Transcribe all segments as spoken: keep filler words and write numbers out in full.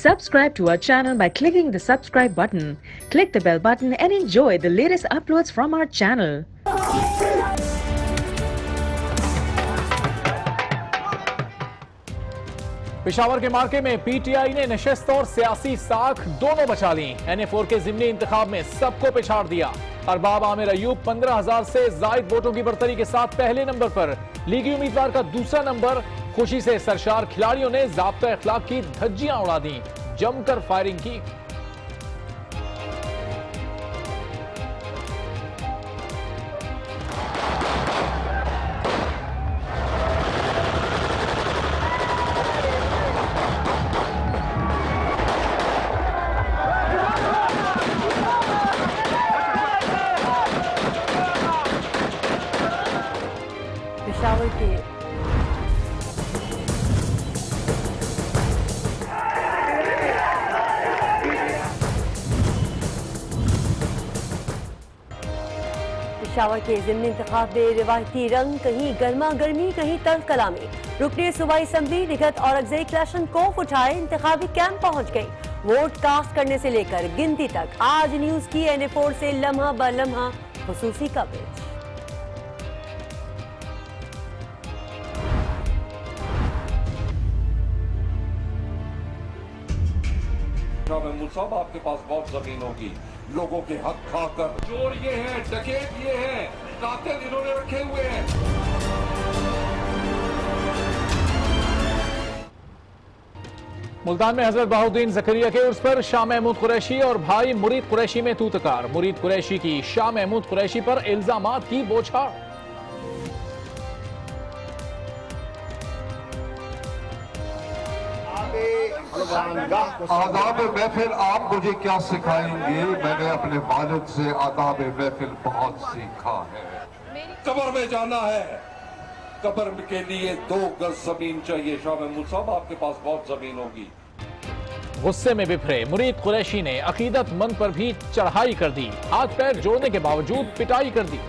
Subscribe to our channel by clicking the subscribe button. Click the bell button and enjoy the latest uploads from our channel. Peshawar के मार्के में PTI ने नशस्त और सियासी साख दोनों बचा ली। एन ए फोर के जिमनी इंतखाब में सबको पिछाड़ दिया। अरबाब आमिर अयूब पंद्रह हजार से जायद वोटों की बढ़तरी के साथ पहले नंबर पर, लीगी उम्मीदवार का दूसरा नंबर। खुशी से सरशार खिलाड़ियों ने ज़ाब्ता अखलाक की धज्जियां उड़ा दी, जमकर फायरिंग की। पेशावर के पेशावर के ज़िमनी इंतखाब में रिवायती रंग, कहीं गर्मा गर्मी कहीं तल्ख कलामी। रुकने सूबाई असम्बली निगहत और अगज़ई क्लाशन कोफ उठाए इंतखाबी कैंप पहुंच गई। वोट कास्ट करने से लेकर गिनती तक आज न्यूज की एन ए फोर से लम्हा ब लम्हा खुसूसी कवरेज। महमूद साहब, आपके पास बहुत जमीन होगी, लोगों के हक खाकर चोर ये हैं, डकैत ये हैं, कातिल इन्होंने रखे हुए हैं। मुल्तान में हजरत बहाउद्दीन ज़करिया के उर्स पर शाह महमूद कुरैशी और भाई मुरीद कुरैशी में तूतकार। मुरीद कुरैशी की शाह महमूद कुरैशी पर इल्जामात की बौछार। आदाब महफिल आप मुझे क्या सिखाएंगे? मैंने अपने वालिद से आदाब महफिल बहुत सीखा है। कब्र में जाना है, कब्र के लिए दो गज जमीन चाहिए। शाह महमूद साहब, आपके पास बहुत जमीन होगी। गुस्से में बिफरे मुरीद कुरैशी ने अकीदतमंद पर भी चढ़ाई कर दी, हाथ पैर जोड़ने के बावजूद पिटाई कर दी।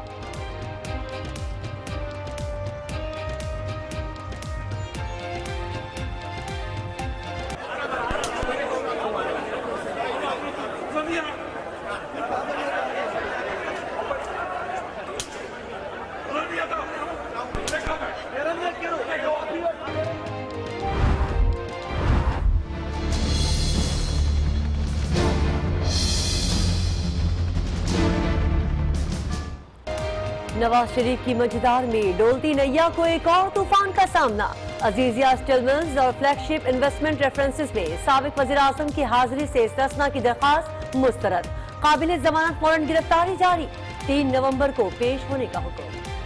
नवाज शरीफ की मझदार में डोलती नैया को एक और तूफान का सामना। अजीजिया स्टील मिल्स और फ्लैगशिप इन्वेस्टमेंट रेफरेंसेस में साबिक वज़ीर आज़म की हाजिरी से इस्तिस्ना की दरखास्त मुस्तरद। काबिल जमानत वारंट गिरफ्तारी जारी, तीन नवंबर को पेश होने का हुक्म।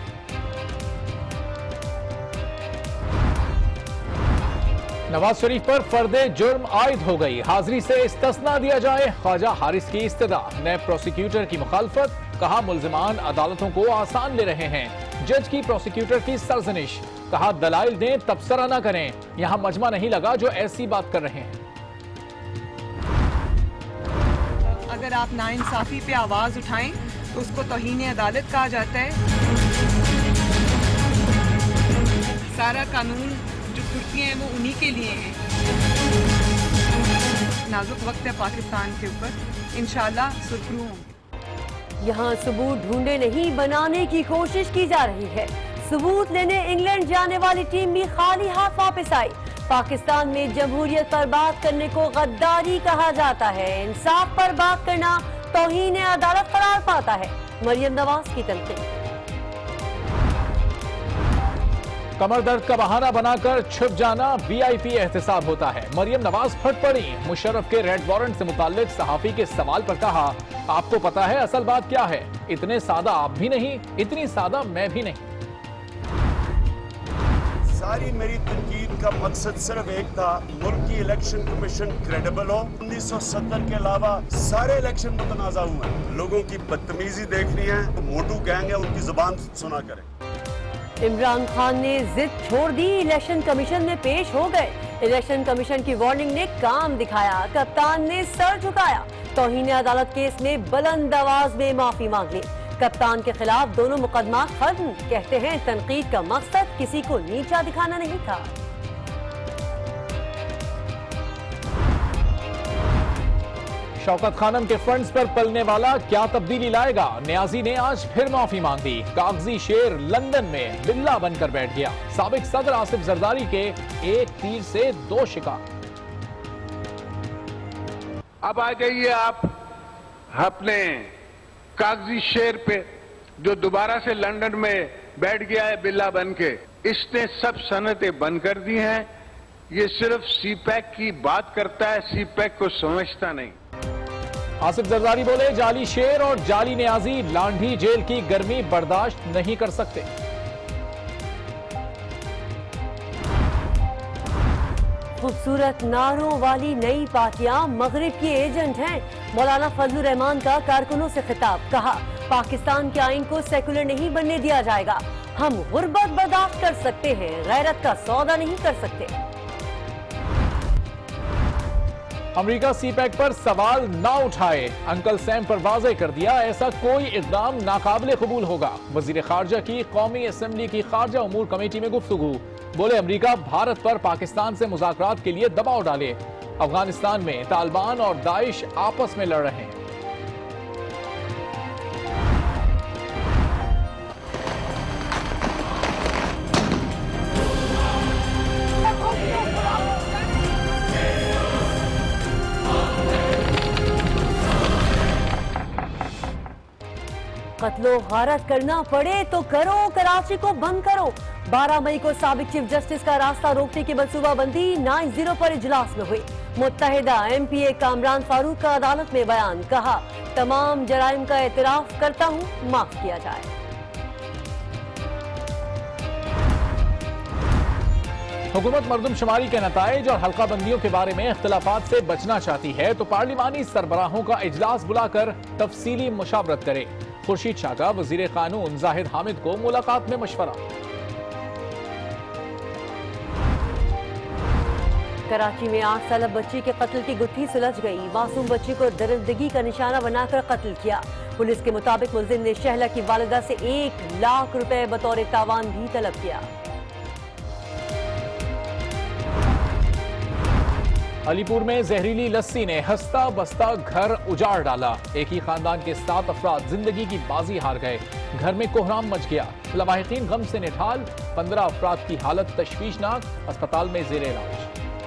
नवाज शरीफ पर फर्दे जुर्म आयद हो गई, हाजिरी से इस्तिस्ना दिया जाए। ख्वाजा हारिस की इस्तदा, नए प्रोसिक्यूटर की मुखालफत, कहा मुल्जिमान अदालतों को आसान ले रहे हैं। जज की प्रोसिक्यूटर की सरजनिश, कहा दलाइल दें तबसरा न करें, यहां मजमा नहीं लगा जो ऐसी बात कर रहे हैं। अगर आप नाइंसाफी पे आवाज उठाएं तो उसको तौहीन अदालत कहा जाता है। सारा कानून जो कुर्तियां हैं वो उन्हीं के लिए हैं। नाजुक वक्त है पाकिस्तान के ऊपर, इंशाल्लाह सुरखरू होंगे। यहाँ सबूत ढूंढे नहीं, बनाने की कोशिश की जा रही है। सबूत लेने इंग्लैंड जाने वाली टीम भी खाली हाथ वापस आई। पाकिस्तान में जमहूरियत पर बात करने को गद्दारी कहा जाता है। इंसाफ पर बात करना तौहीन अदालत करार पाता है। मरियम नवाज की तनकीद। कमर दर्द का बहाना बनाकर छुप जाना वीआईपी एहतसाब होता है। मरियम नवाज फट पड़ी, मुशर्रफ के रेड वारंट से मुताल्लिक सहाफी के सवाल पर कहा, आपको पता है असल बात क्या है? इतने सादा आप भी नहीं, इतनी सादा मैं भी नहीं। सारी मेरी तनकीद का मकसद सिर्फ एक था, मुल्क की इलेक्शन कमीशन क्रेडिबल हो। उन्नीस सौ सत्तर के अलावा सारे इलेक्शन मुतनाज़ा हुए हैं। लोगों की बदतमीजी देखनी है तो मोटू गैंग है, उनकी जुबान सुना करें। इमरान खान ने जिद छोड़ दी, इलेक्शन कमीशन में पेश हो गए। इलेक्शन कमीशन की वार्निंग ने काम दिखाया, कप्तान ने सर झुकाया। तौहीन अदालत केस में बुलंद आवाज में माफी मांग ली। कप्तान के खिलाफ दोनों मुकदमा खत्म। कहते हैं तनकीद का मकसद किसी को नीचा दिखाना नहीं था। शौकत खानम के फंड्स पर पलने वाला क्या तब्दीली लाएगा? नियाजी ने आज फिर माफी मांग दी। कागजी शेर लंदन में बिल्ला बनकर बैठ गया। साबिक सदर आसिफ जरदारी के एक तीर से दो शिकार। अब आ जाइए आप अपने कागजी शेर पे, जो दोबारा से लंदन में बैठ गया है बिल्ला बन के। इसने सब सनतें बंद कर दी हैं। ये सिर्फ सी पैक की बात करता है, सी पैक को समझता नहीं। आसिफ जरदारी बोले, जाली शेर और जाली नियाजी लांढी जेल की गर्मी बर्दाश्त नहीं कर सकते। खूबसूरत नारों वाली नई पार्टियां मगरिब की एजेंट हैं। मौलाना फजलुर रहमान का कारकुनों से खिताब, कहा पाकिस्तान के आइन को सेकुलर नहीं बनने दिया जाएगा। हम गुर्बत बर्दाश्त कर सकते हैं, गैरत का सौदा नहीं कर सकते। अमेरिका सी पैक पर सवाल ना उठाए, अंकल सैम पर वाज़ेह कर दिया, ऐसा कोई इक़दाम नाकाबिले कबूल होगा। वज़ीर ख़ारजा की कौमी असम्बली की ख़ारजा उमूर कमेटी में गुफ्तगू, बोले अमेरिका भारत पर पाकिस्तान से मुज़ाकरात के लिए दबाव डाले। अफगानिस्तान में तालिबान और दाइश आपस में लड़ रहे हैं। कत्लो गारत करना पड़े तो करो, कराची को बंद करो। बारह मई को साबिक चीफ जस्टिस का रास्ता रोकने की मनसूबाबंदी नाइन जीरो पर इजलास में हुई। Muttahida M P A Kamran Farooq का अदालत में बयान, कहा तमाम जराइम का एतराफ करता हूँ, माफ किया जाए। हुकूमत मरदमशुमारी के नताइज और हल्का बंदियों के बारे में इख्तिलाफात से बचना चाहती है तो पार्लिमानी सरबराहों का इजलास बुलाकर तफसीली मुशावरत करे। खुर्शीद शाह का वजीर कानून जाहिद हामिद को मुलाकात में मशवरा। कराची में आठ साल बच्ची के कत्ल की गुत्थी सुलझ गई। मासूम बच्ची को दरिंदगी का निशाना बनाकर कत्ल किया। पुलिस के मुताबिक मुलजिम ने शहला की वालिदा से एक लाख रुपए बतौर तावान भी तलब किया। अलीपुर में जहरीली लस्सी ने हंसता बसता घर उजाड़ डाला। एक ही खानदान के सात अफराद जिंदगी की बाजी हार गए। घर में कोहराम मच गया। लवाहिकीन गम से निठाल। पंद्रह अफराद की हालत तशवीशनाक, अस्पताल में जेर इलाज।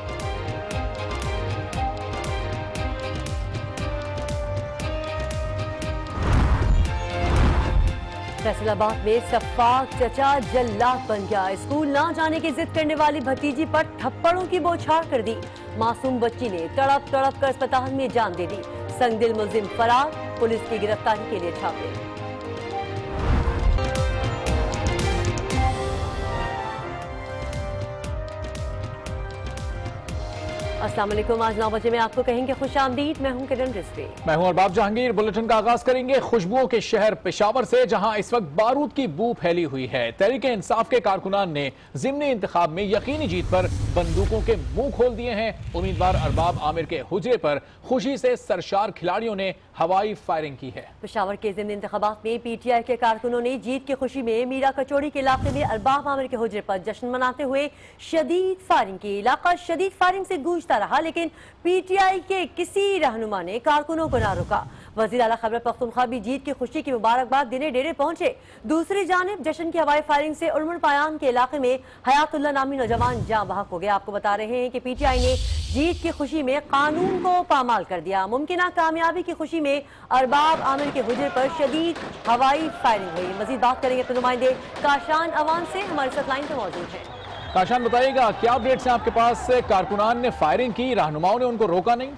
फैसलाबाद में सफाक चचा जल्लाद बन गया। स्कूल ना जाने की जिद करने वाली भतीजी पर थप्पड़ों की बौछार कर दी। मासूम बच्ची ने तड़प तड़प कर अस्पताल में जान दे दी। संगदिल मुलजिम फरार, पुलिस की गिरफ्तारी के लिए छापे। अस्सलाम वालेकुम। आज नौ बजे में आपको कहेंगे खुशामदीद। मैं हूं किरण रिजवी। मैं हूं अरबाब जहांगीर। बुलेटिन का आगाज करेंगे खुशबुओं के शहर पेशावर से, जहां इस वक्त बारूद की बू फैली हुई है। तहरीक इंसाफ के कारकुनान ने ज़िमनी इंतखाब में यकीनी जीत पर बंदूकों के मुंह खोल दिए हैं। उम्मीदवार अरबाब आमिर के हुजरे पर खुशी से सरशार खिलाड़ियों ने हवाई फायरिंग की है। पेशावर के ज़िमनी इंतखाबात में पी टी आई के कारकुनों ने जीत की खुशी में मीरा कचौड़ी के इलाके में अरबाब आमिर के हुजरे पर जश्न मनाते हुए शदीद फायरिंग की। इलाका शदीद फायरिंग से गूंजता रहा, लेकिन पी टी आई के किसी रहनुमा ने कारकुनों को ना रोका। वज़ीर आला खैबर पख्तूनख्वा भी जीत की खुशी की मुबारकबाद देने डेरे पहुंचे। दूसरी जानिब जश्न की हवाई फायरिंग से उर्मुल पायान के इलाके में हयातुल्लाह नामी नौजवान जाँ बहक हो गया। आपको बता रहे हैं कि पी टी आई ने जीत की खुशी में कानून को पामाल कर दिया। मुमकिन कामयाबी की खुशी में अरबाब आमिर के हुजरे पर शदीद हवाई फायरिंग हुई। मजीद बात करेंगे अपने नुमाइंदे काशान अवान से, हमारे साथ लाइन पर मौजूद है। काशान, बताइएगा क्या अपडेट्स हैं आपके पास? कारकुनान ने फायरिंग की, रहनुमाओं ने उनको रोका नहीं?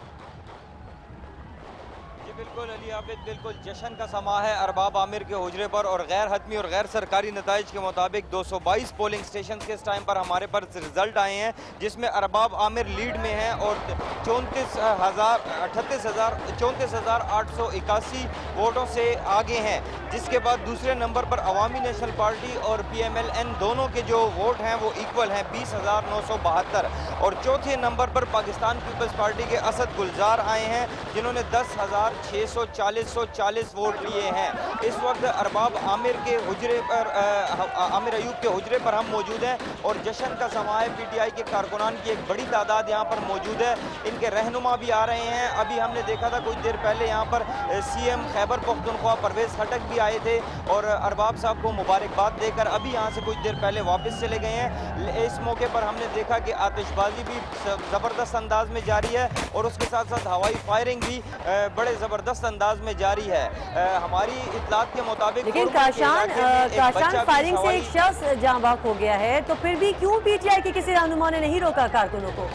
बिल्कुल अली आबिद, बिल्कुल जश्न का समा है अरबाब आमिर के हुजरे पर और गैर हतमी और गैर सरकारी नताइज के मुताबिक दो सौ बाईस पोलिंग स्टेशन के इस टाइम पर हमारे पर रिजल्ट आए हैं, जिसमें अरबाब आमिर लीड में हैं और चौंतीस हज़ार अठतीस हज़ार चौंतीस हज़ार आठ सौ इक्यासी वोटों से आगे हैं। जिसके बाद दूसरे नंबर पर अवामी नेशनल पार्टी और पी एम एल एन दोनों के जो वोट हैं वो इक्वल हैं, बीस हज़ार नौ सौ बहत्तर। और चौथे नंबर पर पाकिस्तान पीपल्स पार्टी के असद गुलजार आए हैं, जिन्होंने दस हज़ार छः सौ चालीस सौ चालीस वोट लिए हैं। इस वक्त अरबाब आमिर के हुजरे पर आमिर अयूब के हुजरे पर हम मौजूद हैं और जश्न का समा है। पीटीआई के कारकुनान की एक बड़ी तादाद यहाँ पर मौजूद है, इनके रहनुमा भी आ रहे हैं। अभी हमने देखा था कुछ देर पहले यहाँ पर सीएम खैबर पख्तूनख्वा परवेज खटक भी आए थे और अरबाब साहब को मुबारकबाद देकर अभी यहाँ से कुछ देर पहले वापस चले गए हैं। इस मौके पर हमने देखा कि आतिशबाजी भी ज़बरदस्त अंदाज में जारी है और उसके साथ साथ हवाई फायरिंग भी बड़े ज़बरदस्त अंदाज में जारी है। हमारी इत्तलात के मुताबिक लेकिन काशान काशान फायरिंग से एक शख्स जाँ बहक हो गया है, तो फिर भी क्यों पीटीआई के किसी रहनुमा ने नहीं रोका कारकुनों को?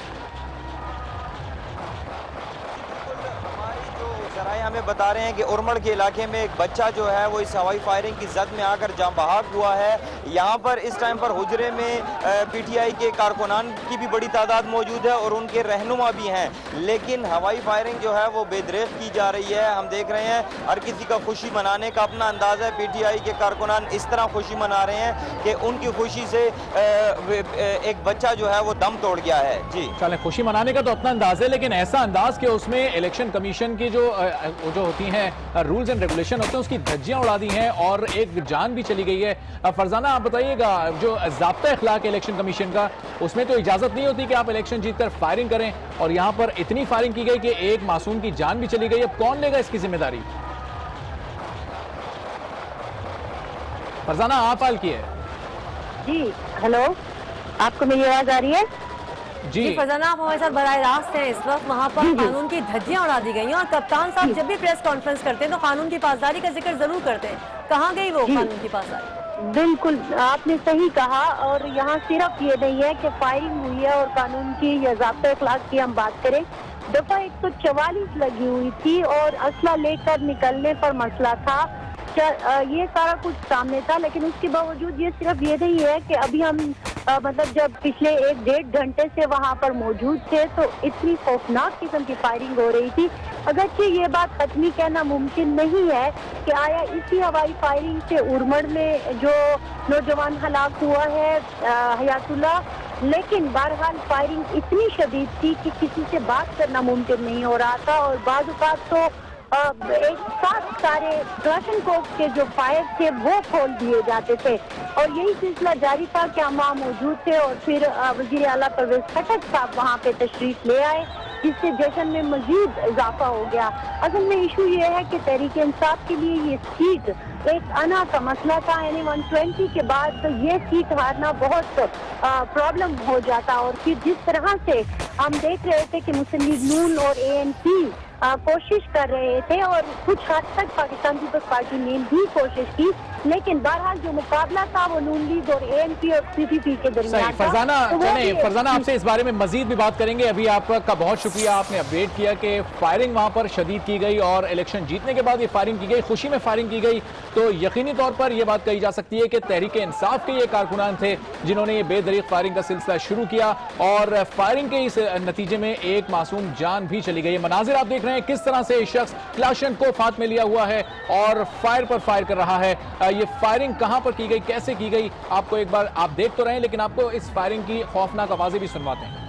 जराए हमें बता रहे हैं कि उरमड़ के इलाके में एक बच्चा जो है वो इस हवाई फायरिंग की जद में आकर जाँ बहक हुआ है। यहाँ पर इस टाइम पर हुजरे में पीटीआई के कारकुनान की भी बड़ी तादाद मौजूद है और उनके रहनुमा भी हैं, लेकिन हवाई फायरिंग जो है वो बेदरेक की जा रही है। हम देख रहे हैं हर किसी का खुशी मनाने का अपना अंदाज है। पीटीआई के कारकुनान इस तरह खुशी मना रहे हैं कि उनकी खुशी से एक बच्चा जो है वो दम तोड़ गया है। जी चलें, खुशी मनाने का तो अपना अंदाज है, लेकिन ऐसा अंदाज कि उसमें इलेक्शन कमीशन की जो जो होती हैं रूल्स एंड रेगुलेशन होते हैं उसकी धज्जियां उड़ा दी हैं और एक जान भी चली गई है। फरजाना, आप बताइएगा, जो ज़ाब्ता इखलाक इलेक्शन कमीशन का, उसमें तो इजाजत नहीं होती कि आप इलेक्शन जीतकर फायरिंग करें और यहां पर इतनी फायरिंग की गई कि एक मासूम की जान भी चली गई। अब कौन लेगा इसकी जिम्मेदारी? फरजाना, आप हाल की है जी। हेलो, आपको मेरी आवाज आ रही है? जी, जी फरजाना, आप हमारे साथ बराह रास्त हैं। इस वक्त वहाँ पर कानून की धज्जियां उड़ा दी गई हैं और कप्तान साहब जब भी प्रेस कॉन्फ्रेंस करते हैं तो कानून की पासदारी का जिक्र जरूर करते हैं। कहाँ गई वो कानून की पासदारी? बिल्कुल, आपने सही कहा। और यहाँ सिर्फ ये नहीं है कि फायरिंग हुई है और कानून की या ज़ाब्ता इखलाक की हम बात करें, दफा एक सौ चवालीस लगी हुई थी और असला लेकर निकलने पर मसला था। ये सारा कुछ सामने था, लेकिन उसके बावजूद ये सिर्फ ये नहीं है कि अभी हम आ, मतलब जब पिछले एक डेढ़ घंटे से वहाँ पर मौजूद थे तो इतनी खौफनाक किस्म की फायरिंग हो रही थी। अगरचे ये बात हतमी कहना मुमकिन नहीं है कि आया इसी हवाई फायरिंग से उरमड़ में जो नौजवान हलाक हुआ है हयातुल्लाह, लेकिन बहरहाल फायरिंग इतनी शदीद थी कि किसी से बात करना मुमकिन नहीं हो रहा था और बाज़ औक़ात तो एक साथ सारे क्लाशनकोव के जो फायर थे वो खोल दिए जाते थे और यही सिलसिला जारी था कि हम वहाँ मौजूद थे और फिर वज़ीर आला परवेज खटक साहब वहाँ पे तशरीफ ले आए, जिससे जश्न में मजीद इजाफा हो गया। असल में इशू ये है कि तहरीक इंसाफ के लिए ये सीट एक अना का मसला था, यानी वन ट्वेंटी के बाद तो ये सीट हारना बहुत प्रॉब्लम हो जाता और फिर जिस तरह से हम देख रहे थे कि मुस्लिम लीग नून और ए एन पी कोशिश कर रहे थे और कुछ हद तक पाकिस्तान पीपल्स पार्टी ने भी कोशिश की, लेकिन बहरहाल जो मुकाबला था वो नून लीग और ए एन पी और पी पी पी के दरमियान था। फरजाना, तो फरजाना आपसे इस बारे में मजीद भी बात करेंगे। अभी आपका बहुत शुक्रिया, आपने अपडेट किया कि फायरिंग वहां पर शदीद की गई और इलेक्शन जीतने के बाद ये फायरिंग की गई, खुशी में फायरिंग की गई, तो यकीनी तौर पर यह बात कही जा सकती है कि तहरीक इंसाफ के ये कारकुनान थे जिन्होंने ये बेदरीक फायरिंग का सिलसिला शुरू किया और फायरिंग के इस नतीजे में एक मासूम जान भी चली गई। मनाजिर आप देख रहे हैं किस तरह से शख्स क्लाशनकोव हाथ में लिया हुआ है और फायर पर फायर कर रहा है। ये फायरिंग कहां पर की गई, कैसे की गई, आपको एक बार आप देख तो रहे हैं, लेकिन आपको इस फायरिंग की खौफनाक आवाजें भी सुनवाते हैं।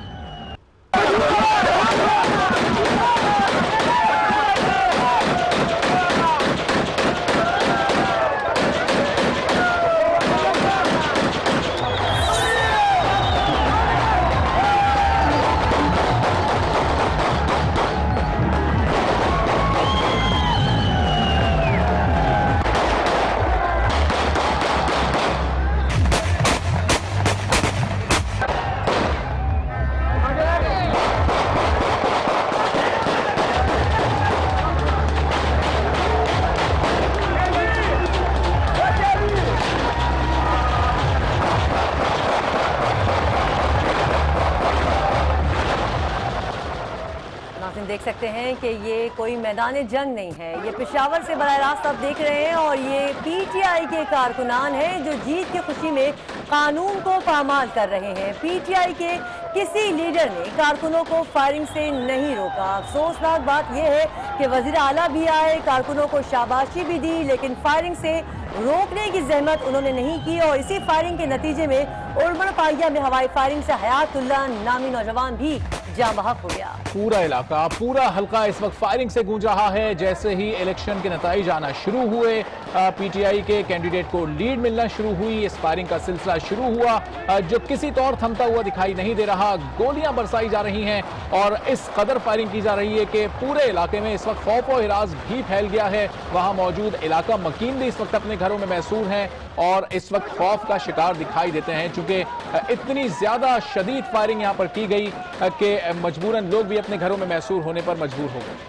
देख सकते हैं कि ये कोई मैदान जंग नहीं है, ये पेशावर से बराह रास्त आप देख रहे हैं और ये पीटीआई के कारकुनान हैं जो जीत की खुशी में कानून को पामाल कर रहे हैं। पीटीआई के किसी लीडर ने कारकुनों को फायरिंग से नहीं रोका। अफसोसनाक बात यह है कि वजीर आला भी आए, कारकुनों को शाबाशी भी दी, लेकिन फायरिंग से रोकने की जहमत उन्होंने नहीं की और इसी फायरिंग के नतीजे में उरमड़ पाइया में हवाई फायरिंग से हयातुल्लाह नामी नौजवान भी जाम बहक हो गया। पूरा इलाका, पूरा हल्का इस वक्त फायरिंग से गूंज रहा है। जैसे ही इलेक्शन के नतीजे आना शुरू हुए, पीटीआई के कैंडिडेट को लीड मिलना शुरू हुई, इस फायरिंग का सिलसिला शुरू हुआ जो किसी तौर थमता हुआ दिखाई नहीं दे रहा। गोलियां बरसाई जा रही हैं और इस कदर फायरिंग की जा रही है कि पूरे इलाके में इस वक्त खौफ और हिरास भी फैल गया है। वहां मौजूद इलाका मकीन भी इस वक्त अपने घरों में महसूर हैं और इस वक्त खौफ का शिकार दिखाई देते हैं, चूंकि इतनी ज्यादा शदीद फायरिंग यहां पर की गई कि मजबूरन लोग भी अपने घरों में महसूर होने पर मजबूर हो गए।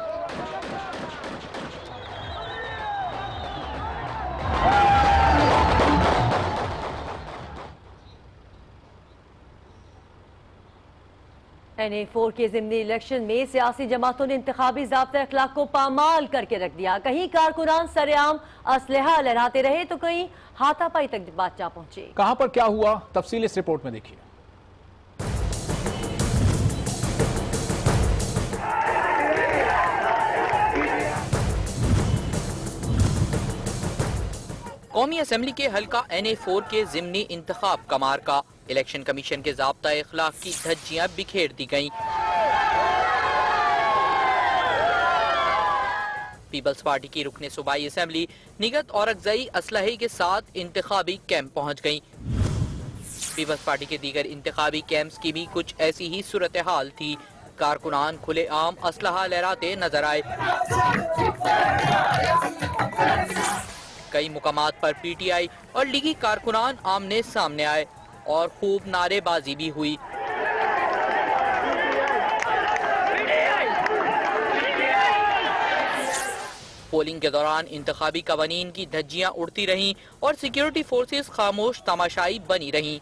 एन ए फोर के ज़िमनी इलेक्शन में सियासी जमातों ने इंतखाबी ज़ाब्ता अखलाक को पामाल करके रख दिया। कहीं कारकुनान सरेआम असलहा लहराते रहे तो कहीं हाथापाई तक बात जा पहुंची। कहां पर क्या हुआ, तफसील इस रिपोर्ट में देखिए। कौमी असम्बली के हल्का एन ए फोर के ज़िमनी इंतखाब का मार्का, इलेक्शन कमीशन के ज़ाब्ता इखलाक की धज्जियां बिखेर दी गईं। पीपल्स पार्टी की रुकने सूबाई असम्बली निगत और अगजई असलहे के साथ इंतखाबी कैंप पहुंच गईं। पीपल्स पार्टी के दीगर इंतखाबी कैंप्स की भी कुछ ऐसी ही सूरत हाल थी। कारकुनान खुले आम असलहा लहराते नजर आए। कई मुकामात पर पीटीआई और लीगी कारकुनान आमने सामने आए और खूब नारेबाजी भी हुई। पोलिंग के दौरान इंतखाबी कवानीन की धज्जियां उड़ती रहीं और सिक्योरिटी फोर्सेस खामोश तमाशाई बनी रहीं।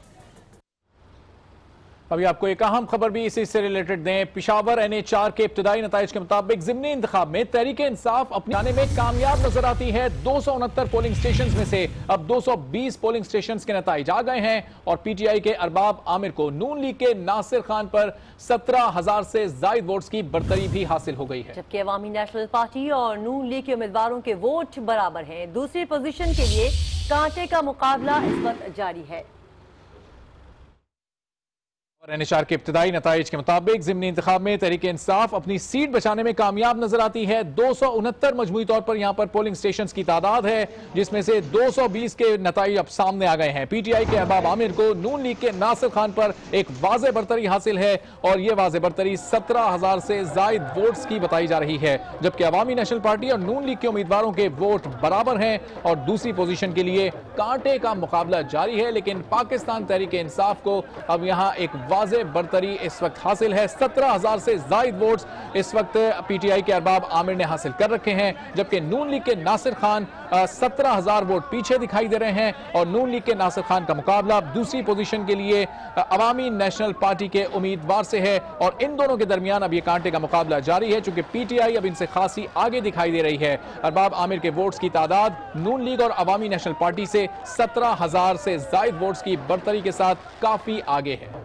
अभी आपको एक अहम खबर भी इसी से रिलेटेड दें। पिशावर एन ए चार के इब्तदाई नताइज के मुताबिक ज़िमनी इंतखाब में तहरीक इंसाफ अपने आने में कामयाब नजर आती है। दो सौ उनहत्तर पोलिंग स्टेशन में से अब दो सौ बीस पोलिंग स्टेशन के नताइज आ गए हैं और पीटीआई के अरबाब आमिर को नून लीग के नासिर खान पर सत्रह हजार से जायद वोट्स की बरतरी भी हासिल हो गई है, जबकि अवामी नेशनल पार्टी और नून लीग के उम्मीदवारों के वोट बराबर हैं। दूसरी पोजीशन के लिए कांटे का मुकाबला इस वक्त जारी है। और एन एच आर के इब्तदाई नताइज के मुताबिक ज़िमनी इंतखाब में तहरीक इंसाफ अपनी सीट बचाने में कामयाब नजर आती है। दो सौ उनहत्तर मजमूई तौर पर यहां पर पोलिंग स्टेशन की तादाद है, जिसमें से दो सौ बीस के नताइज अब सामने आ गए हैं। पीटीआई के अरबाब आमिर को नून लीग के नासिर खान पर एक वाज़े बरतरी हासिल है और यह वाज़े बरतरी सत्रह हजार से जायद वोट्स की बताई जा रही है, जबकि अवामी नेशनल पार्टी और नून लीग के उम्मीदवारों के वोट बराबर हैं और दूसरी पोजीशन के लिए कांटे का मुकाबला जारी है। लेकिन पाकिस्तान तहरीक इंसाफ को अब यहां एक वाज़े बरतरी इस वक्त हासिल है। सत्रह हजार से जायद वोट्स इस वक्त पीटीआई के अरबाब आमिर ने हासिल कर रखे हैं, जबकि नून लीग के नासिर खान सत्रह हजार वोट पीछे दिखाई दे रहे हैं और नून लीग के नासिर खान का मुकाबला दूसरी पोजीशन के लिए अवामी नेशनल पार्टी के उम्मीदवार से है और इन दोनों के दरमियान अब यह कांटे का मुकाबला जारी है, चूंकि पीटीआई अब इनसे खासी आगे दिखाई दे रही है। अरबाब आमिर के वोट्स की तादाद नून लीग और अवामी नेशनल पार्टी से सत्रह हजार से जायद वोट्स की बरतरी के साथ काफी आगे है।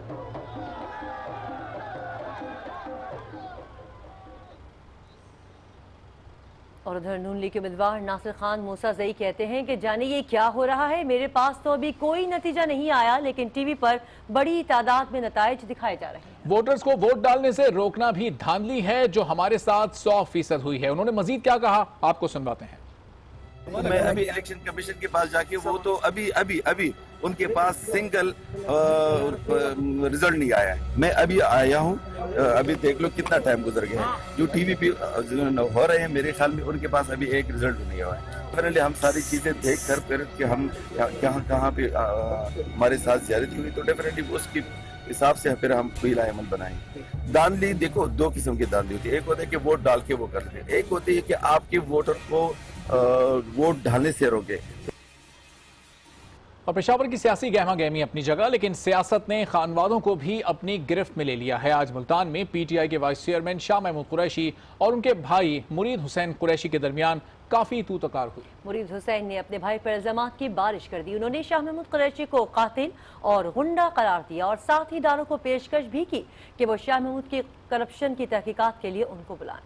और उधर नून लीग के उम्मीदवार नासिर खान मूसा जई कहते हैं कि जाने ये क्या हो रहा है, मेरे पास तो अभी कोई नतीजा नहीं आया, लेकिन टीवी पर बड़ी तादाद में नताइज दिखाए जा रहे हैं। वोटर्स को वोट डालने से रोकना भी धांधली है जो हमारे साथ सौ फीसद हुई है। उन्होंने मजीद क्या कहा, आपको सुनवाते हैं। मैं अभी इलेक्शन कमीशन के पास जाके वो तो अभी अभी अभी उनके पास सिंगल रिजल्ट नहीं आया है। मैं अभी आया हूँ, अभी देख लो कितना टाइम गुजर गया है। जो टीवी पे हो रहे हैं मेरे ख्याल में उनके पास अभी एक रिजल्ट नहीं हुआ है। पहले हम सारी चीजें देख कर फिर कि हम कहाँ कहाँ पे हमारे साथ ज्यादती हुई तो डेफिनेटली उसकी हिसाब से फिर हम कोई लाएमल बनाएंगे। दानली देखो दो किस्म की दानली होती है, एक होता है कि वोट डाल के वो करते हैं, एक होती है कि आपके वोटर को वोट डालने से रोके। और पेशावर की सियासी गहमा गहमी अपनी जगह, लेकिन सियासत ने खानवादों को भी अपनी गिरफ्त में ले लिया है। आज मुल्तान में पीटीआई के वाइस चेयरमैन शाह महमूद कुरैशी और उनके भाई मुरीद हुसैन कुरैशी के दरमियान काफी तू तकार हुई। मुरीद हुसैन ने अपने भाई पर इल्जामात की बारिश कर दी। उन्होंने शाह महमूद कुरैशी को कातिल और गुंडा करार दिया और साथ ही इदारों को पेशकश भी की कि वो शाह महमूद की करप्शन की तहकीकात के लिए उनको बुलाएं।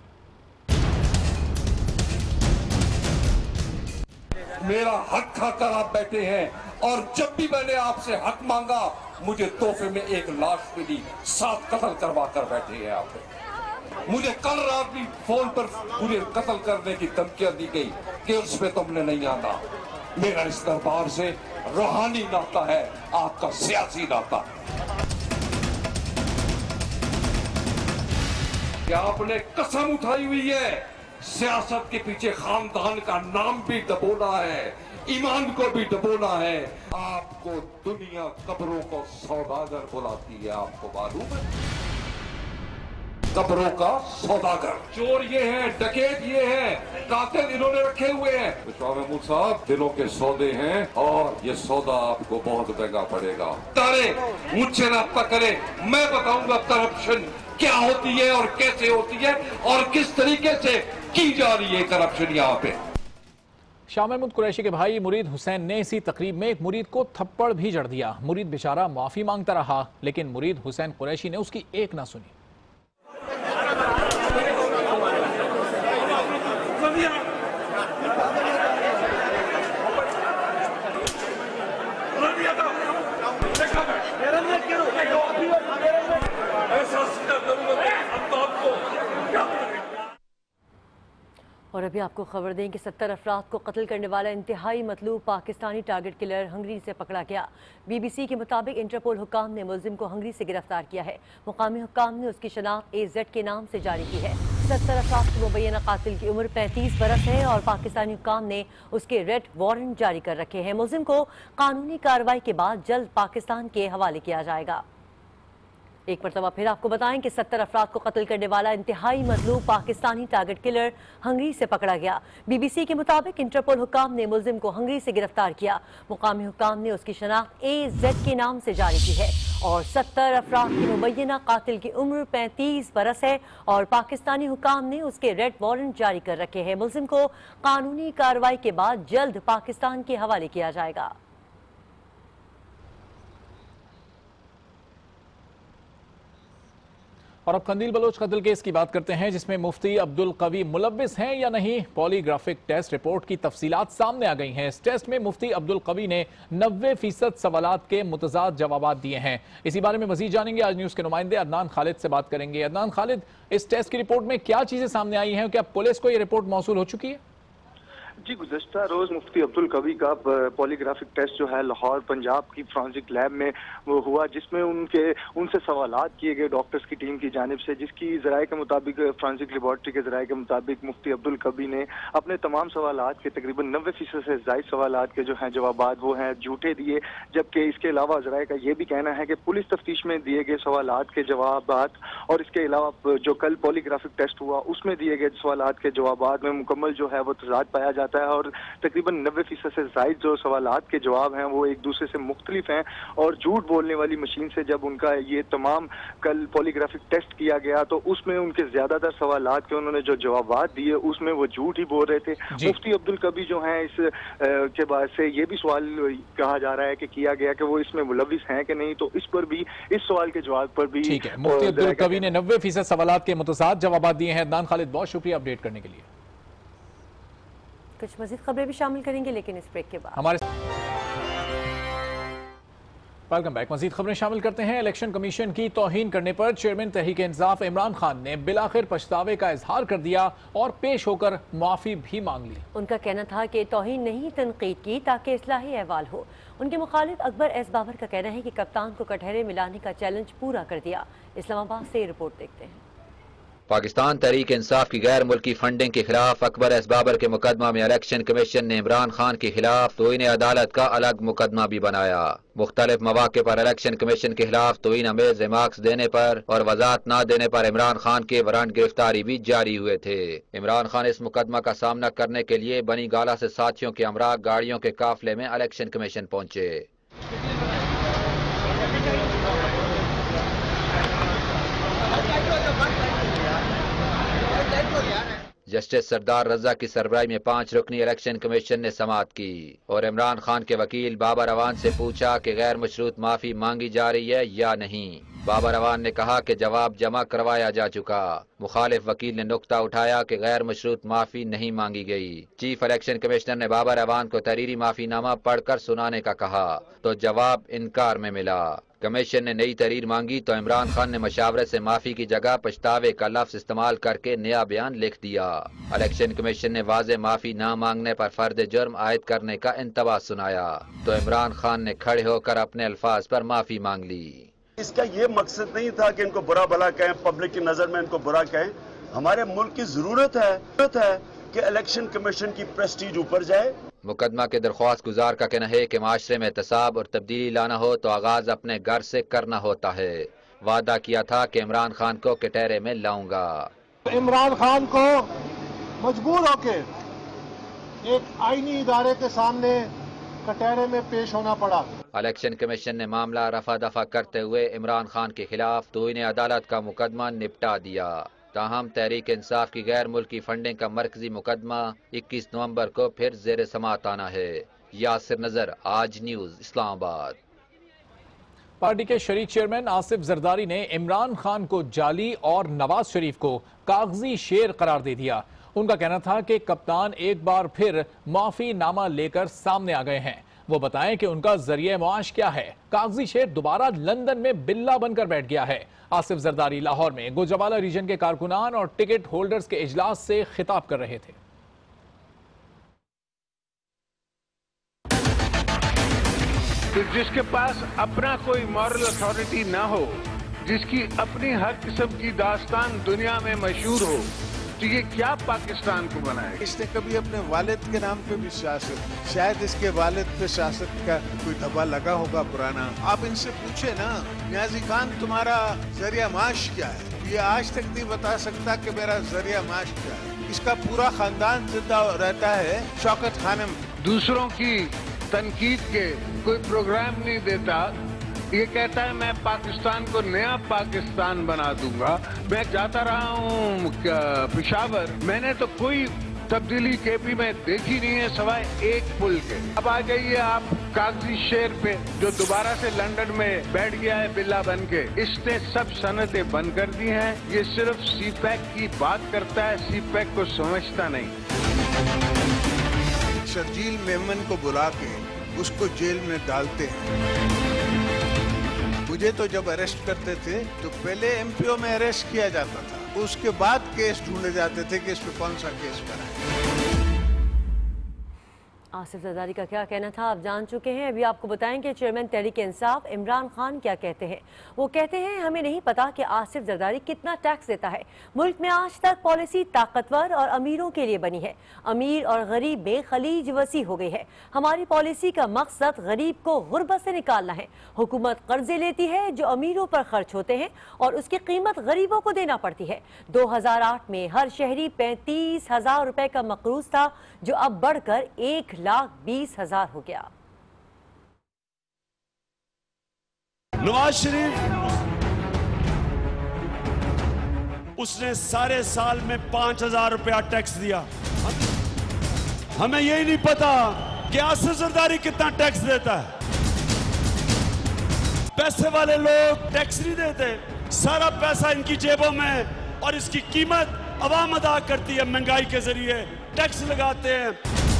मेरा हक खाकर आप बैठे हैं और जब भी मैंने आपसे हक मांगा मुझे तोहफे में एक लाश मिली, सात कत्ल करवा कर बैठे हैं आप। मुझे कल रात भी फोन पर मुझे कत्ल करने की धमकियां दी गई कि उसमें तुमने नहीं आना। मेरा इस दरबार से रूहानी नाता है, आपका सियासी नाता। क्या आपने कसम उठाई हुई है, सियासत के पीछे खानदान का नाम भी डबोना है, ईमान को भी डबोना है। आपको दुनिया कब्रों को सौदागर बुलाती है, आपको मालूम है? कब्रों का सौदागर। चोर ये है, डकैत ये है, कातिल इन्होंने रखे हुए हैं। विश्वा महमूद साहब, दिलों के सौदे हैं और ये सौदा आपको बहुत महंगा पड़ेगा। तारे मुझसे रब्ता करे, मैं बताऊंगा करप्शन क्या होती है और कैसे होती है और किस तरीके से की जा रही है करप्शन यहाँ पे। शाह महमूद कुरैशी के भाई मुरीद हुसैन ने इसी तकरीब में एक मुरीद को थप्पड़ भी जड़ दिया। मुरीद बेचारा माफी मांगता रहा, लेकिन मुरीद हुसैन कुरैशी ने उसकी एक ना सुनी। और अभी आपको खबर दें कि सत्तर अफराद को कत्ल करने वाला इंतहाई मतलूब पाकिस्तानी टारगेट किलर हंगरी से पकड़ा गया। बीबीसी के मुताबिक इंटरपोल हुक्काम ने मुलजिम को हंगरी से गिरफ्तार किया है। मुकामी हुक्काम ने उसकी शनाख्त ए जेड के नाम से जारी की है। सत्तर अफराद की मुबैना कातिल की उम्र पैंतीस बरस है और पाकिस्तानी हुक्काम ने उसके रेड वारंट जारी कर रखे हैं। मुलजिम को कानूनी कार्रवाई के बाद जल्द पाकिस्तान के हवाले किया जाएगा। एक मरतबा फिर आपको बताएं कि सत्तर अफराद को कत्ल करने वाला इंतहाई मतलूब पाकिस्तानी टारगेट किलर हंगरी से पकड़ा गया। बीबीसी के मुताबिक इंटरपोल हुक्काम ने मुलजिम को हंगरी से गिरफ्तार किया। मुकामी हुक्काम ने उसकी शनाख्त ए जेड के नाम से जारी की है और सत्तर अफराद की मुबैना कातिल की उम्र पैंतीस बरस है और पाकिस्तानी हुक्काम ने उसके रेड वारंट जारी कर रखे हैं। मुलजिम को कानूनी कार्रवाई के बाद जल्द पाकिस्तान के हवाले किया जाएगा। और अब कंदील बलोच कत्ल केस की बात करते हैं, जिसमें मुफ्ती अब्दुल कवी मुलव्विस हैं या नहीं। पॉलीग्राफिक टेस्ट रिपोर्ट की तफसीलात सामने आ गई हैं। इस टेस्ट में मुफ्ती अब्दुल कवी ने नब्बे फीसद सवालात के मुतजाद जवाब दिए हैं। इसी बारे में मजीद जानेंगे, आज न्यूज के नुमाइंदे अदनान खालिद से बात करेंगे। अदनान खालिद, इस टेस्ट की रिपोर्ट में क्या चीजें सामने आई हैं? क्या पुलिस को यह रिपोर्ट मौसूल हो चुकी है? जी, गुज़श्ता रोज मुफ्ती अब्दुल कवी का पॉलीग्राफिक टेस्ट जो है लाहौर पंजाब की फॉरेंसिक लैब में वो हुआ, जिसमें उनके उनसे सवालात किए गए डॉक्टर्स की टीम की जानिब से, जिसकी ज़राए के मुताबिक फॉरेंसिक लेबॉर्ट्री के ज़राए के मुताबिक मुफ्ती अब्दुल कवी ने अपने तमाम सवालात के तकरीबन नब्बे फीसद से ज़ायद सवालात के जो हैं जवाबात वो हैं झूठे दिए। जबकि इसके अलावा ज़राए का ये भी कहना है कि पुलिस तफ्तीश में दिए गए सवालात के जवाबात और इसके अलावा जो कल पॉलीग्राफिक टेस्ट हुआ उसमें दिए गए सवालात के जवाबात में मुकम्मल जो है वो तजाद पाया जाता है और तकरीबन नब्बे फीसद से जायद जो सवालात के जवाब हैं वो एक दूसरे से मुख्तलिफ हैं। और झूठ बोलने वाली मशीन से जब उनका ये तमाम कल पॉलीग्राफिक टेस्ट किया गया तो उसमें उनके ज्यादातर सवालात के उन्होंने जो जवाबात दिए उसमें वो झूठ ही बोल रहे थे। मुफ्ती अब्दुल कवी जो हैं इस आ, के बाद से ये भी सवाल कहा जा रहा है कि किया गया कि वो इसमें मुलविस हैं कि नहीं, तो इस पर भी इस सवाल के जवाब पर भी ठीक है। मुफ्ती अब्दुल कवी ने नब्बे फीसद सवालात के मुतजाद जवाब दिए हैं। अदनान खालिद, बहुत शुक्रिया अपडेट करने के लिए। कुछ मज़ीद खबरें भी शामिल करेंगे लेकिन इस ब्रेक के बाद। हमारे वेलकम बैक। मजीद खबरें शामिल करते हैं। इलेक्शन कमीशन की तौहीन करने पर चेयरमैन तहरीक इंसाफ इमरान खान ने बिलाखिर पछतावे का इजहार कर दिया और पेश होकर माफी भी मांग ली। उनका कहना था कि तौहीन नहीं तनकीद की ताकि इस्लाही अहवाल हो। उनके मुखालिफ अकबर एस बाबर का कहना है कि कप्तान को कटहरे मिलाने का चैलेंज पूरा कर दिया। इस्लामाबाद से रिपोर्ट देखते हैं। पाकिस्तान तहरीक इंसाफ की गैर मुल्की फंडिंग के खिलाफ अकबर एस बाबर के मुकदमा में इलेक्शन कमीशन ने इमरान खान के खिलाफ तोहीन अदालत का अलग मुकदमा भी बनाया। मुख्तलिफ मौके पर इलेक्शन कमीशन के खिलाफ तोहीन अमेज रिमार्क्स देने पर और वजाहत न देने पर इमरान खान के वारंट गिरफ्तारी भी जारी हुए थे। इमरान खान इस मुकदमा का सामना करने के लिए बनी गाला से साथियों के हमरा गाड़ियों के काफिले में इलेक्शन कमीशन पहुंचे। जस्टिस सरदार रजा की सरबराही में पांच रुकनी इलेक्शन कमीशन ने समाअत की और इमरान खान के वकील बाबर अवान से पूछा कि गैर मशरूत माफी मांगी जा रही है या नहीं। बाबर अवान ने कहा कि जवाब जमा करवाया जा चुका। मुखालिफ वकील ने नुक्ता उठाया कि गैर मशरूत माफी नहीं मांगी गई। चीफ इलेक्शन कमिश्नर ने बाबर अवान को तहरीरी माफीनामा पढ़कर सुनाने का कहा तो जवाब इनकार में मिला। कमीशन ने नई तहरीर मांगी तो इमरान खान ने मशावरत से माफी की जगह पछतावे का लफ्ज इस्तेमाल करके नया बयान लिख दिया। इलेक्शन कमीशन ने वाज़े माफी न मांगने पर फर्द जुर्म आयद करने का इंतबा सुनाया तो इमरान खान ने खड़े होकर अपने अल्फाज पर माफी मांग ली। इसका ये मकसद नहीं था कि इनको बुरा भला कहें, पब्लिक की नजर में इनको बुरा कहें। हमारे मुल्क की जरूरत है, जरूरत है कि इलेक्शन कमीशन की प्रेस्टीज ऊपर जाए। मुकदमा के दरख्वास्त गुजार का कहना है कि माशरे में एहतसाब और तब्दीली लाना हो तो आगाज अपने घर से करना होता है। वादा किया था कि इमरान खान को कटहरे में लाऊंगा। इमरान खान को मजबूर होकर एक आईनी इदारे के सामने कटहरे में पेश होना पड़ा। इलेक्शन कमीशन ने मामला रफा दफा करते हुए इमरान खान के खिलाफ तौहीन अदालत का मुकदमा निपटा दिया। ताहम तहरीक इंसाफ की गैर मुल्की फंडिंग का मरकजी मुकदमा इक्कीस नवंबर को फिर जेर समात आना है। यासिर नजर, आज न्यूज, इस्लामाबाद। पार्टी के शरीक चेयरमैन आसिफ जरदारी ने इमरान खान को जाली और नवाज शरीफ को कागजी शेर करार दे दिया। उनका कहना था कि कप्तान एक बार फिर माफी नामा लेकर सामने आ गए हैं। वो बताएं कि उनका जरिए मुआश क्या है। कागजी शेर दोबारा लंदन में बिल्ला बनकर बैठ गया है। आसिफ जरदारी लाहौर में गोजवाला रीजन के कारकुनान और टिकट होल्डर्स के इजलास से खिताब कर रहे थे। तो जिसके पास अपना कोई मॉरल अथॉरिटी ना हो, जिसकी अपनी हर किस्म की दास्तान दुनिया में मशहूर हो, तो ये क्या पाकिस्तान को बनाए। इसने कभी अपने वालिद के नाम पे भी सियासत, शायद इसके वालिद पे सियासत का कोई धब्बा लगा होगा पुराना। आप इनसे पूछे ना, नियाजी खान तुम्हारा जरिया माश क्या है? ये आज तक नहीं बता सकता कि मेरा जरिया माश क्या है। इसका पूरा खानदान जिंदा रहता है शौकत खानम। दूसरों की तनकीद के कोई प्रोग्राम नहीं देता। ये कहता है मैं पाकिस्तान को नया पाकिस्तान बना दूंगा। मैं जाता रहा हूँ पेशावर, मैंने तो कोई तब्दीली केपी में देखी नहीं है सवाए एक पुल के। अब आ जाइए आप कागजी शेर पे, जो दोबारा से लंदन में बैठ गया है बिल्ला बन के। इसने सब सनतें बंद कर दी हैं। ये सिर्फ सी पैक की बात करता है, सी पैक को समझता नहीं। शर्जील मेमन को बुला के उसको जेल में डालते हैं। मुझे तो जब अरेस्ट करते थे तो पहले एमपीओ में अरेस्ट किया जाता था, उसके बाद केस ढूंढे जाते थे कि इस पे कौन सा केस कराए। आसिफ जरदारी का क्या कहना था आप जान चुके हैं। अभी आपको बताएं कि चेयरमैन तहरीक इंसाफ इमरान खान क्या कहते हैं। वो कहते हैं हमें नहीं पता कि आसिफ जरदारी कितना टैक्स देता है। मुल्क में आज तक पॉलिसी ताकतवर और अमीरों के लिए बनी है। अमीर और गरीब में खलीज वसी हो गई है। हमारी पॉलिसी का मकसद गरीब को गुर्बत से निकालना है। हुकूमत कर्जे लेती है जो अमीरों पर खर्च होते हैं और उसकी कीमत गरीबों को देना पड़ती है। दो हजार आठ में हर शहरी पैंतीस हजार रुपए का मकरूज था, जो अब बढ़कर एक लाख बीस हजार हो गया। नवाज शरीफ उसने सारे साल में पांच हजार रुपया टैक्स दिया। हमें यही नहीं पता कि आसिफ जरदारी कितना टैक्स देता है। पैसे वाले लोग टैक्स नहीं देते, सारा पैसा इनकी जेबों में और इसकी कीमत अवाम अदा करती है। महंगाई के जरिए टैक्स लगाते हैं।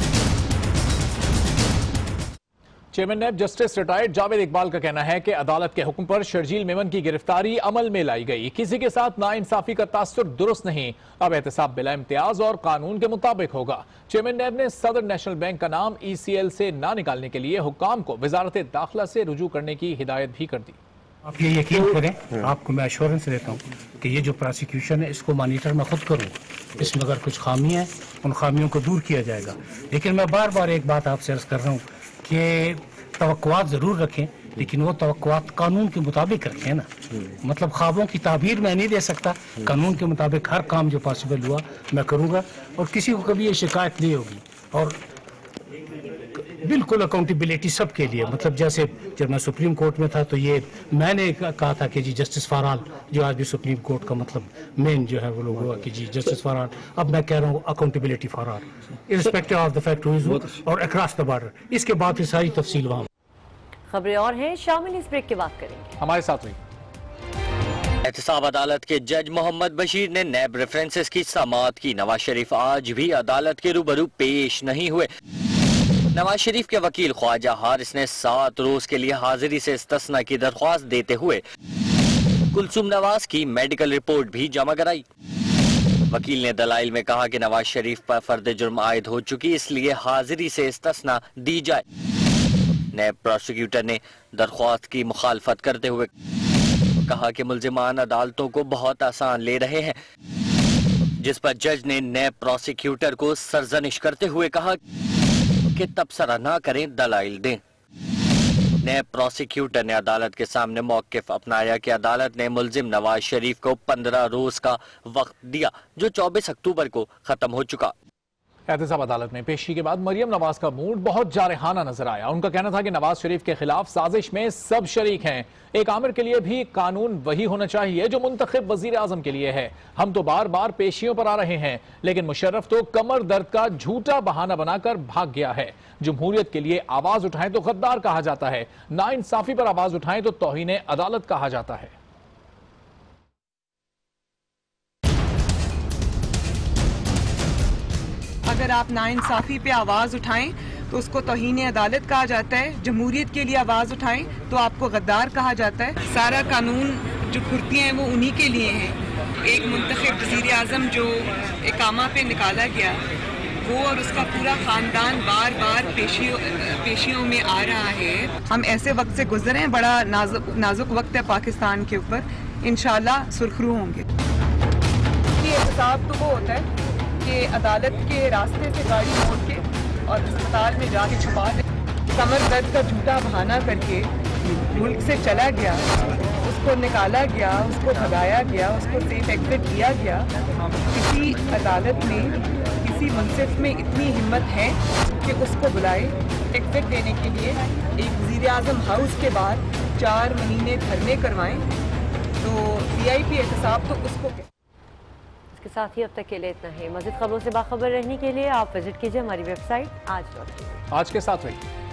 Chairman NAB justice retired Javed Iqbal का कहना है कि अदालत के हुक्म पर शर्जील मेमन की गिरफ्तारी अमल में लाई गई। किसी के साथ नाइंसाफी का तासुर दुरुस्त नहीं। अब एहतसाब बिला इम्तियाज और कानून के मुताबिक होगा। चेयरमैन नैब ने सदर नेशनल बैंक का नाम ई सी एल से ना निकालने के लिए हुक्काम को वजारत दाखिला से रुजू करने की हिदायत भी कर दी। आप ये यकीन करें, आपको मैं एश्योरेंस देता हूँ कि ये जो प्रोसिक्यूशन है इसको मॉनिटर मैं खुद करूँगा। इसमें अगर कुछ खामी है उन खामियों को दूर किया जाएगा। लेकिन मैं बार बार एक बात आपसे अर्ज कर रहा हूँ कि तवक्कुआत जरूर रखें, लेकिन वो तवक्कुआत कानून के मुताबिक रखें ना। मतलब ख्वाबों की ताबीर मैं नहीं दे सकता। कानून के मुताबिक हर काम जो पॉसिबल हुआ मैं करूँगा और किसी को कभी ये शिकायत नहीं होगी। और बिल्कुल अकाउंटेबिलिटी सबके लिए। मतलब जैसे जब मैं सुप्रीम कोर्ट में था तो ये मैंने कहा था कि जी जस्टिस फॉर ऑल, जो आज भी सुप्रीम कोर्ट का मतलब मेन जो है वो लोग हुआ कि जी जस्टिस फॉर ऑल। अब मैं कह रहा हूँ accountability for all, irrespective of the fact और अक्रॉस द बॉर्डर। इसके बाद फिर सारी तफसील वहाँ। खबरें और हैं, शामिल इस ब्रेक के बाद करेंगे। हमारे साथ रही। एहतसाब अदालत के जज मोहम्मद बशीर ने नैब रेफरेंसेस की समाअत की। नवाज शरीफ आज भी अदालत के रूबरू पेश नहीं हुए। नवाज शरीफ के वकील ख्वाजा हारिस ने सात रोज के लिए हाजिरी से इस्तिस्ना की दरख्वास्त देते हुए कुलसुम नवाज की मेडिकल रिपोर्ट भी जमा कराई। वकील ने दलाइल में कहा कि नवाज शरीफ पर फर्द जुर्म आयद हो चुकी, इसलिए हाजिरी से इस्तिस्ना दी जाए। नैब प्रोसिक्यूटर ने दरख्वास्त की मुखालफत करते हुए कहा कि मुल्जिमान अदालतों को बहुत आसान ले रहे हैं, जिस पर जज ने नैब प्रोसिक्यूटर को सरजनिश करते हुए कहा कि तबसरा ना करें, दलाइल दें। नैब प्रोसिक्यूटर ने अदालत के सामने मौक़िफ़ अपनाया कि अदालत ने मुल्जिम नवाज शरीफ को पंद्रह रोज का वक्त दिया, जो चौबीस अक्टूबर को खत्म हो चुका। एहतसाब अदालत में पेशी के बाद मरियम नवाज का मूड बहुत जारहाना नजर आया। उनका कहना था कि नवाज शरीफ के खिलाफ साजिश में सब शरीक हैं। एक आमिर के लिए भी कानून वही होना चाहिए जो मुंतखब वजीर आजम के लिए है। हम तो बार बार पेशियों पर आ रहे हैं, लेकिन मुशर्रफ तो कमर दर्द का झूठा बहाना बनाकर भाग गया है। जमहूरियत के लिए आवाज उठाएं तो गद्दार कहा जाता है, नाइंसाफी पर आवाज उठाएं तो तौहीन अदालत कहा जाता है। अगर आप नाइंसाफी पे आवाज़ उठाएं तो उसको तौहीन अदालत कहा जाता है। जमहूरियत के लिए आवाज़ उठाएं तो आपको गद्दार कहा जाता है। सारा कानून जो कुर्तियाँ हैं वो उन्हीं के लिए हैं। एक मुंतखब वज़ीर आज़म जो इकामा पे निकाला गया, वो और उसका पूरा ख़ानदान बार बार पेशियों पेशियों में आ रहा है। हम ऐसे वक्त से गुजरे हैं, बड़ा नाजुक नाजुक वक्त है पाकिस्तान के ऊपर। इंशाल्लाह सुरखरू होंगे। ये एहतसाब तो वो होता है कि अदालत के रास्ते से गाड़ी मोड़ के और अस्पताल में जाके छुपा दे। कमर दर्द का झूठा बहाना करके मुल्क से चला गया, उसको निकाला गया, उसको भगाया गया, उसको सेफ एग्जिट दिया गया। किसी अदालत में, किसी मुंसिफ में इतनी हिम्मत है कि उसको बुलाए एग्जिट देने के लिए, एक वज़ीर आज़म हाउस के बाहर चार महीने धरने करवाएं, तो वी आई पी एहतसाब तो उसको। इसके साथ ही अब तक के लिए इतना ही। मज़ीद खबरों से बाखबर रहने के लिए आप विजिट कीजिए हमारी वेबसाइट आज डॉट टी वी। आज के साथ रहिए।